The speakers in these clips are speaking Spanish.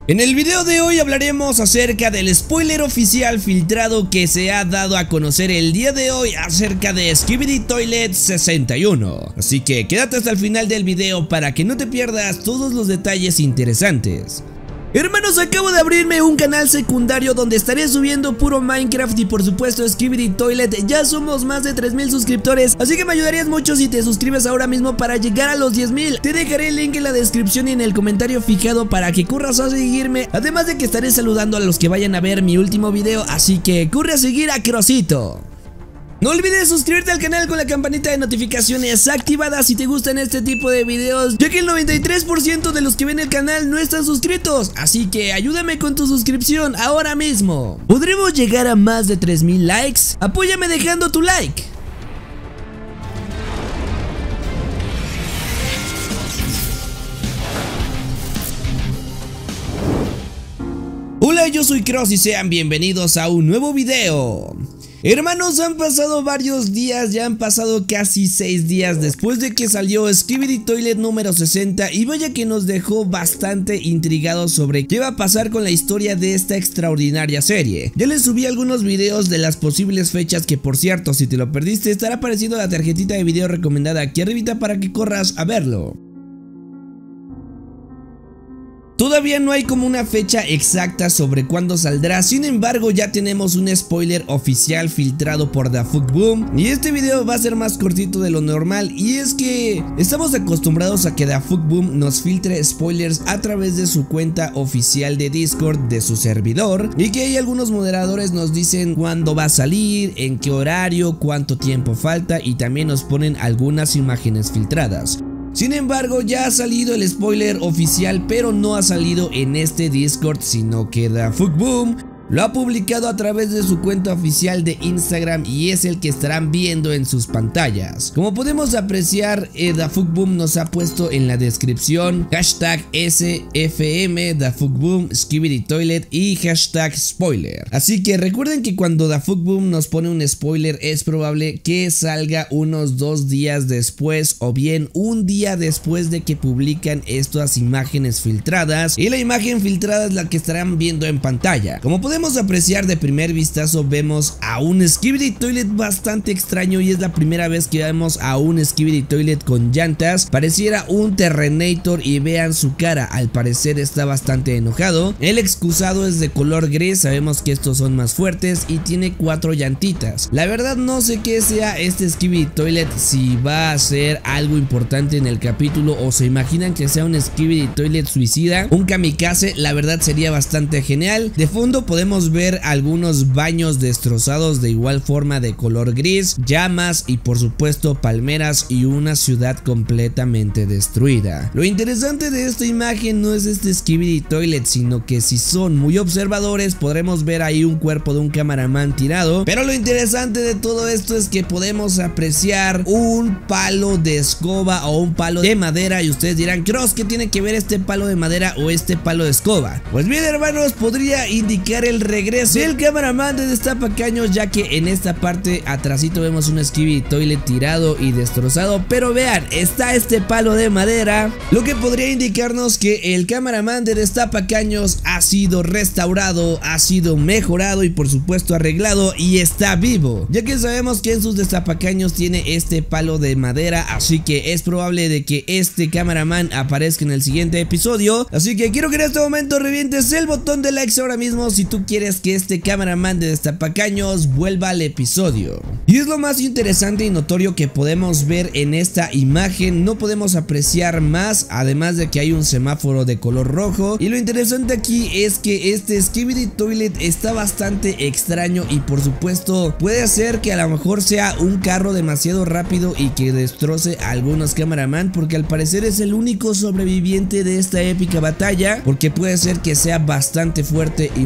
En el video de hoy hablaremos acerca del spoiler oficial filtrado que se ha dado a conocer el día de hoy acerca de Skibidi Toilet 61. Así que quédate hasta el final del video para que no te pierdas todos los detalles interesantes. Hermanos, acabo de abrirme un canal secundario donde estaré subiendo puro Minecraft y por supuesto Skibidi Toilet. Ya somos más de 3000 suscriptores, así que me ayudarías mucho si te suscribes ahora mismo para llegar a los 10,000. Te dejaré el link en la descripción y en el comentario fijado para que corras a seguirme. Además de que estaré saludando a los que vayan a ver mi último video, así que corre a seguir a Crosito. No olvides suscribirte al canal con la campanita de notificaciones activada si te gustan este tipo de videos, ya que el 93% de los que ven el canal no están suscritos, así que ayúdame con tu suscripción ahora mismo. ¿Podremos llegar a más de 3000 likes? Apóyame dejando tu like. Hola, yo soy Cross y sean bienvenidos a un nuevo video. Hermanos, han pasado varios días, ya han pasado casi 6 días después de que salió Skibidi Toilet número 60 y vaya que nos dejó bastante intrigados sobre qué va a pasar con la historia de esta extraordinaria serie. Ya les subí algunos videos de las posibles fechas que, por cierto, si te lo perdiste estará apareciendo la tarjetita de video recomendada aquí arribita para que corras a verlo. Todavía no hay como una fecha exacta sobre cuándo saldrá, sin embargo ya tenemos un spoiler oficial filtrado por DaFuqBoom y este video va a ser más cortito de lo normal, y es que estamos acostumbrados a que DaFuqBoom nos filtre spoilers a través de su cuenta oficial de Discord de su servidor, y que hay algunos moderadores nos dicen cuándo va a salir, en qué horario, cuánto tiempo falta, y también nos ponen algunas imágenes filtradas. Sin embargo, ya ha salido el spoiler oficial, pero no ha salido en este Discord, sino que DaFuqBoom lo ha publicado a través de su cuenta oficial de Instagram y es el que estarán viendo en sus pantallas. Como podemos apreciar, DaFuqBoom nos ha puesto en la descripción hashtag SFM DaFuqBoom Skibidi Toilet y hashtag spoiler. Así que recuerden que cuando DaFuqBoom nos pone un spoiler es probable que salga unos 2 días después o bien un día después de que publican estas imágenes filtradas, y la imagen filtrada es la que estarán viendo en pantalla. Como podemos apreciar de primer vistazo, vemos a un Skibidi Toilet bastante extraño y es la primera vez que vemos a un Skibidi Toilet con llantas. Pareciera un Terrenator y vean su cara, al parecer está bastante enojado. El excusado es de color gris, sabemos que estos son más fuertes y tiene 4 llantitas. La verdad no sé qué sea este Skibidi Toilet, si va a ser algo importante en el capítulo o se imaginan que sea un Skibidi Toilet suicida, un kamikaze. La verdad sería bastante genial. De fondo podemos ver algunos baños destrozados de igual forma de color gris, llamas y por supuesto palmeras y una ciudad completamente destruida. Lo interesante de esta imagen no es este Skibidi Toilet, sino que si son muy observadores podremos ver ahí un cuerpo de un cameraman tirado, pero lo interesante de todo esto es que podemos apreciar un palo de escoba o un palo de madera, y ustedes dirán, Cross, ¿qué tiene que ver este palo de madera o este palo de escoba? Pues bien, hermanos, podría indicar el regreso del cameraman de Destapacaños, ya que en esta parte atrásito vemos un Skibidi Toilet tirado y destrozado, pero vean, está este palo de madera, lo que podría indicarnos que el cameraman de Destapacaños ha sido restaurado, ha sido mejorado y por supuesto arreglado y está vivo, ya que sabemos que en sus Destapacaños tiene este palo de madera, así que es probable de que este cameraman aparezca en el siguiente episodio. Así que quiero que en este momento revientes el botón de likes ahora mismo si tú quieres que este cameraman de Destapacaños vuelva al episodio. Y es lo más interesante y notorio que podemos ver en esta imagen, no podemos apreciar más, además de que hay un semáforo de color rojo, y lo interesante aquí es que este Skibidi Toilet está bastante extraño y por supuesto puede ser que a lo mejor sea un carro demasiado rápido y que destroce a algunos cameraman, porque al parecer es el único sobreviviente de esta épica batalla, porque puede ser que sea bastante fuerte y muy rápido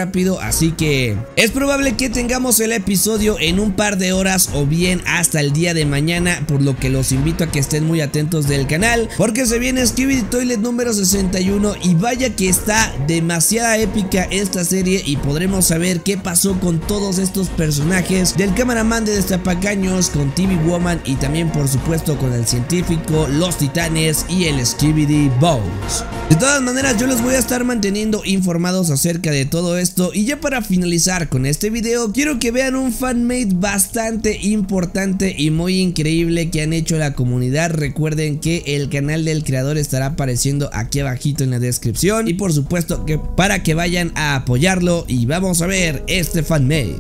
rápido, así que es probable que tengamos el episodio en un par de horas o bien hasta el día de mañana, por lo que los invito a que estén muy atentos del canal, porque se viene Skibidi Toilet número 61 y vaya que está demasiada épica esta serie y podremos saber qué pasó con todos estos personajes, del cameraman de Destapacaños, con TV Woman y también por supuesto con el científico, los titanes y el Skibidi Bows. De todas maneras yo los voy a estar manteniendo informados acerca de todo esto, y ya para finalizar con este video quiero que vean un fanmade bastante importante y muy increíble que han hecho la comunidad. Recuerden que el canal del creador estará apareciendo aquí abajito en la descripción y por supuesto que para que vayan a apoyarlo, y vamos a ver este fanmade.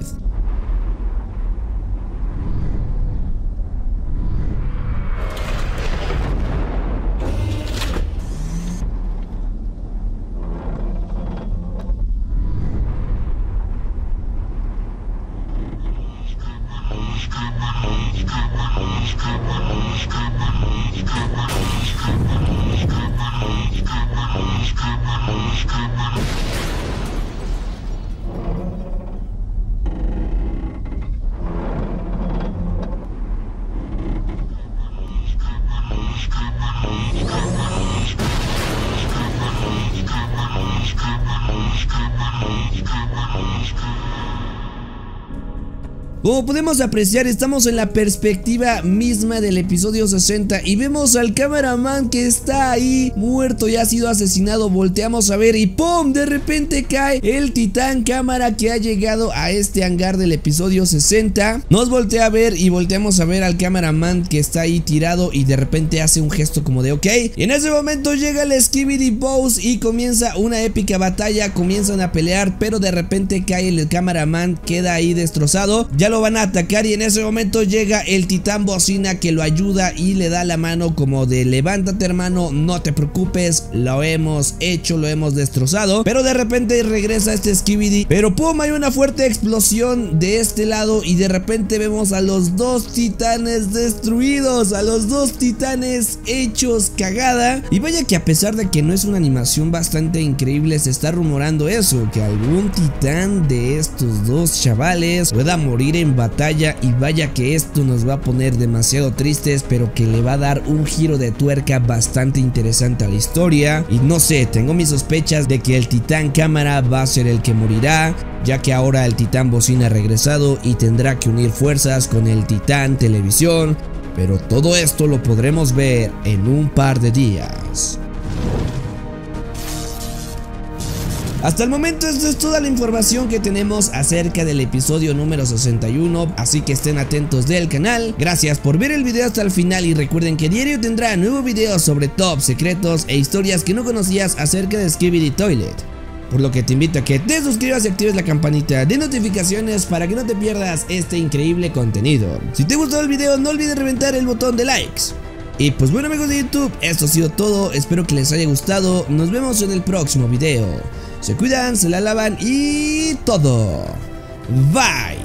Como podemos apreciar, estamos en la perspectiva misma del episodio 60 y vemos al cameraman que está ahí muerto y ha sido asesinado. Volteamos a ver y ¡pum! De repente cae el titán cámara que ha llegado a este hangar del episodio 60. Nos voltea a ver y volteamos a ver al cameraman que está ahí tirado y de repente hace un gesto como de ok. Y en ese momento llega el Skibidi Bows y comienza una épica batalla. Comienzan a pelear, pero de repente cae el cameraman, queda ahí destrozado. Ya lo van a atacar y en ese momento llega el titán bocina que lo ayuda y le da la mano como de levántate hermano, no te preocupes, lo hemos hecho, lo hemos destrozado. Pero de repente regresa este Skibidi, pero pum, hay una fuerte explosión de este lado y de repente vemos a los dos titanes destruidos, a los dos titanes hechos cagada. Y vaya que a pesar de que no es una animación bastante increíble, se está rumorando eso, que algún titán de estos dos chavales pueda morir en batalla, y vaya que esto nos va a poner demasiado tristes, pero que le va a dar un giro de tuerca bastante interesante a la historia. Y no sé, tengo mis sospechas de que el titán cámara va a ser el que morirá, ya que ahora el titán bocina ha regresado y tendrá que unir fuerzas con el titán televisión, pero todo esto lo podremos ver en un par de días. Hasta el momento esto es toda la información que tenemos acerca del episodio número 61, así que estén atentos del canal. Gracias por ver el video hasta el final y recuerden que diario tendrá nuevos videos sobre tops, secretos e historias que no conocías acerca de Skibidi Toilet. Por lo que te invito a que te suscribas y actives la campanita de notificaciones para que no te pierdas este increíble contenido. Si te gustó el video no olvides reventar el botón de likes. Y pues bueno amigos de YouTube, esto ha sido todo, espero que les haya gustado, nos vemos en el próximo video. Se cuidan, se la lavan y todo. Bye.